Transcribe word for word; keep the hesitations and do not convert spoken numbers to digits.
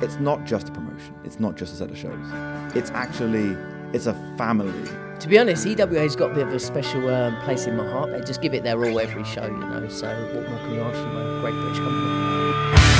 It's not just a promotion. It's not just a set of shows. It's actually, it's a family. To be honest, E W A's got a bit of a special um, place in my heart. They just give it their all every show, you know, so what more can you ask from a great British company?